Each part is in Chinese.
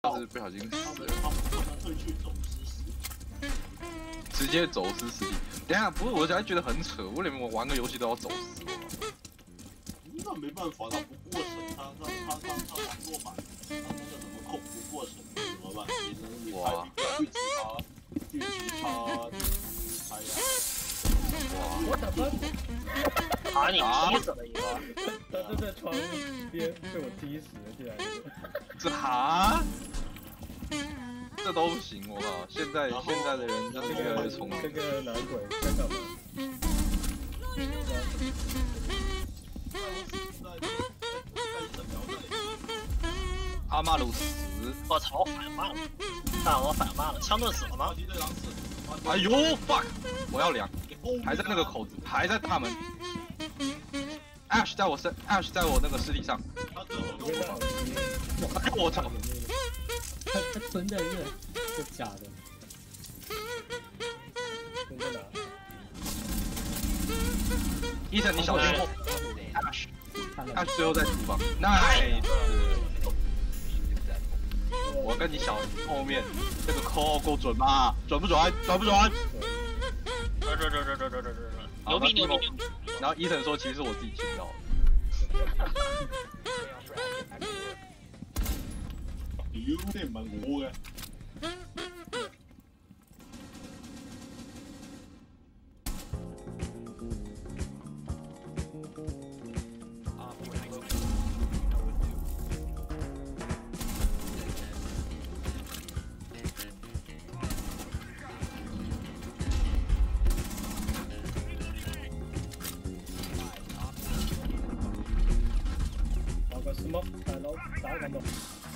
是不小心死了， 他们会去走私实体， 直接走私实体。等一下，不是我还觉得很扯，为什么我玩个游戏都要走私我？ 那没办法，他不过审，他网络版，他那个什么控不过审怎么办？只能你拍运气差，哎呀， 我怎么？ 啊！你踢死了一个， 他就在窗边被我踢死了，竟然！ 这这都不行，我靠！现在的人真的越来越聪明。 这个男鬼在干嘛？ 阿马鲁斯， 我操！我反应慢了，但我反应慢了，枪盾死了吗？ 哎呦 fuck！ 我要凉，还在那个口子，还在大门。Ash 在我那个尸体上。哎呦我操！ 他存在这，是假的。 存在哪？ 伊森，你小心后。Ash 最后在厨房。Nice。我跟你小后面这个 call 够准吗？准不准？准不准？ 准！牛逼！ 然后伊森说，其实我自己听到的。 屌，你唔係我嘅。 搞个什么？大佬打緊我。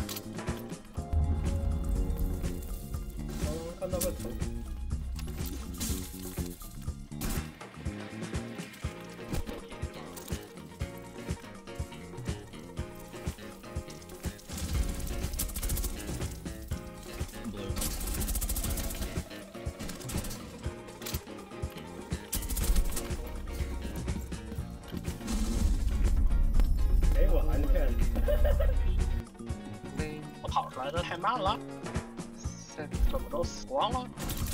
我看到個頭。我还是骗我跑出来的太慢了，怎么都死光了？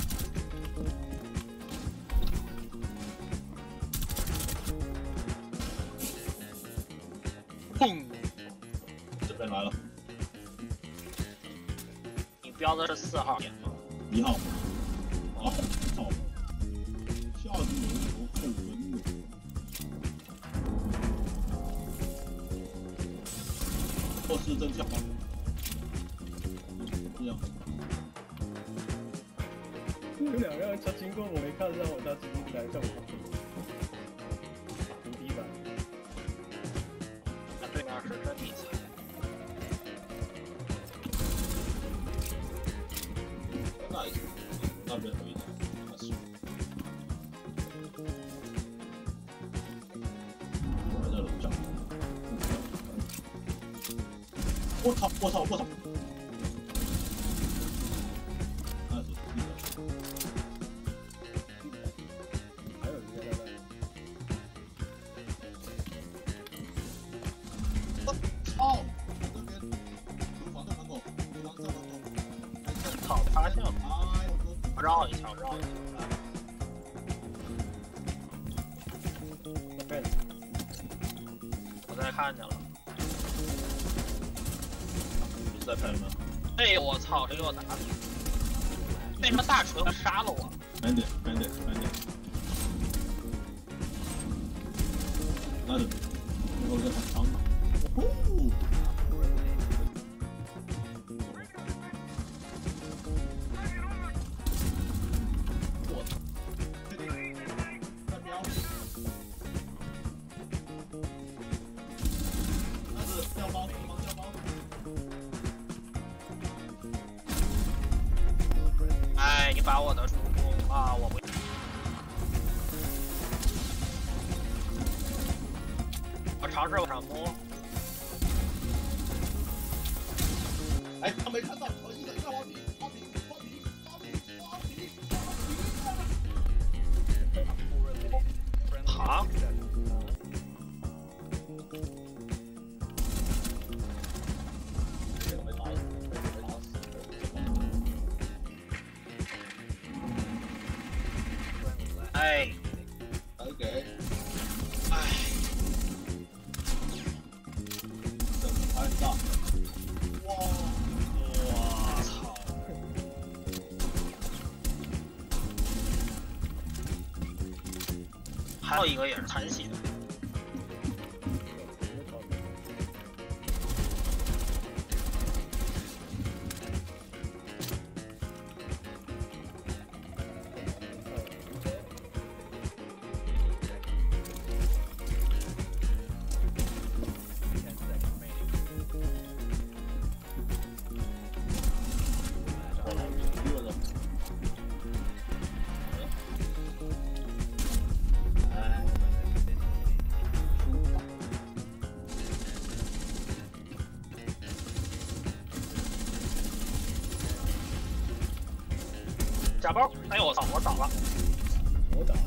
砰！ 这边来了， 你标的是4号点吗 1号。啊，操！下次有扣分的。或是真相吗？这样。 有两个他经过我没看到，他直接来干我。无敌版。 那对面是真比赛。 那边有一点，那是。我在楼上。我操！那是还有一个在那。 操！那边厨房在门口， 靠，发现了，我绕一下。我再看见了。 在看吗？ 哎呦我操！这给我打死！为什么大锤会杀了我？ 慢点。那就，我这很长。哦。我操！在瞄。那是掉包，掉包。 哎，你把我的助攻啊，我不。我尝试往上摸。 哎，他没看到，我一点要往里， 好。 这个没打死。 哎， OK， 哎， 怎么看到？哇！ 我操！还有一个也是残血。假包！哎呦我操！我倒了。 我打。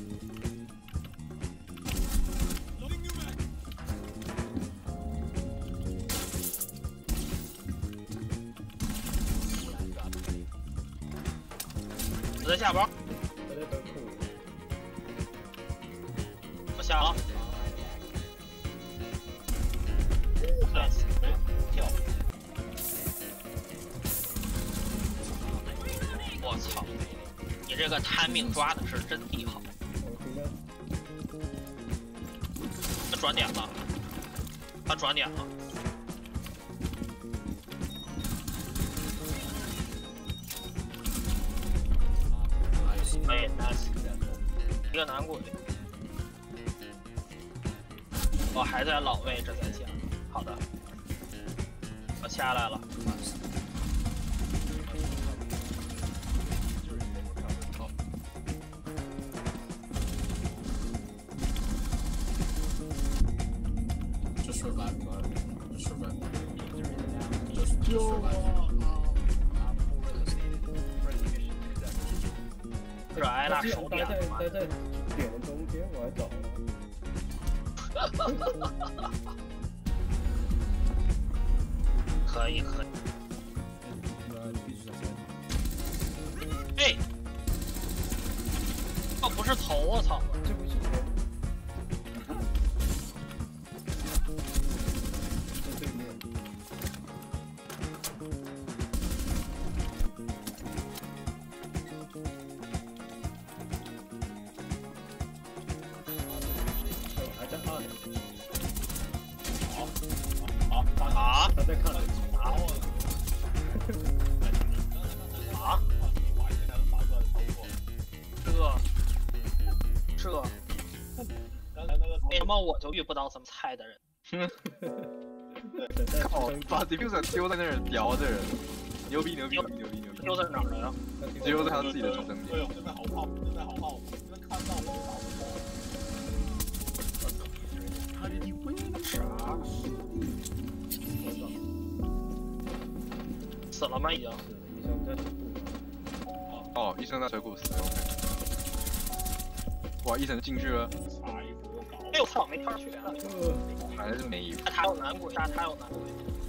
我在下包。 他在等库。 我下了。nice， 跳。我操！你这个timing抓的是真地好。他转点了，他转点了。哎 ，nice， 一个男鬼。我还在老位置在下。好的，我下来了。这挨了手点待在点的中间，我还找了。 可以。哎，哦，不是头，我操！ 这不是头。在对面。还在按。 啊！ 他在看。 啊！这，为什么我就遇不到这么菜的人？ 靠！把 diffuser 丢在那儿叼的人，牛逼！ 丢在哪儿了呀？ 丢在他自己的中间对，我现在好炮，现在好炮，现在看到我就打不过。 啥？死了吗？已经？ 医生在车库。 哦，医生在车库死了。哇，医生进去了。 哎呦操！没跳血了。 反正是没有。 他有男鬼，他有男鬼。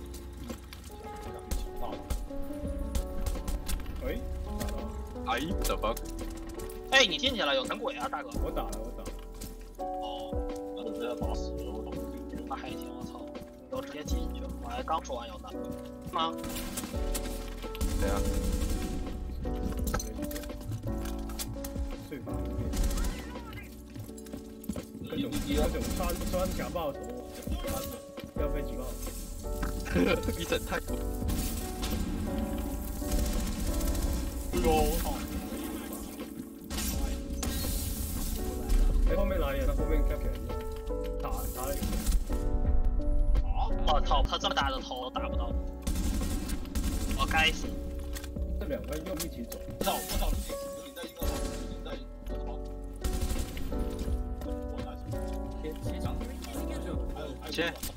喂，打到。 哎，怎么？ 哎，你进去了，有男鬼啊，大哥。 我打了。 哦，那我这要打死了，我怎么进去？ 那还行，我操！你都直接进去了，我还刚说完有男鬼。吗？ 对啊。 碎发各种穿甲爆头，要飞几炮。 医生太酷。 哎，后面哪里？他后面 capture 打了一个。 我操！他这么大的头都打不到，我该死！ 这两个又一起走。 我操！你在一个好，你在一个好。 切长， 切。